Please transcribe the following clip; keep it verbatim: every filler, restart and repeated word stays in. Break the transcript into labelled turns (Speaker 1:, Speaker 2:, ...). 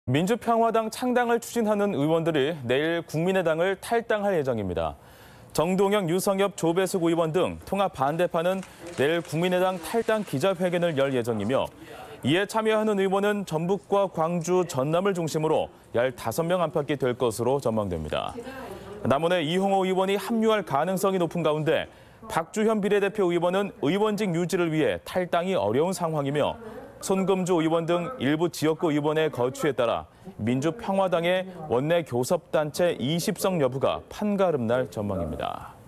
Speaker 1: 민주평화당 창당을 추진하는 의원들이 내일 국민의당을 탈당할 예정입니다. 정동영, 유성엽, 조배숙 의원 등 통합 반대파는 내일 국민의당 탈당 기자회견을 열 예정이며 이에 참여하는 의원은 전북과 광주, 전남을 중심으로 열다섯 명 안팎이 될 것으로 전망됩니다. 남원의 이홍호 의원이 합류할 가능성이 높은 가운데 박주현 비례대표 의원은 의원직 유지를 위해 탈당이 어려운 상황이며 손금주 의원 등 일부 지역구 의원의 거취에 따라 민주평화당의 원내 교섭단체 이십 석 여부가 판가름 날 전망입니다.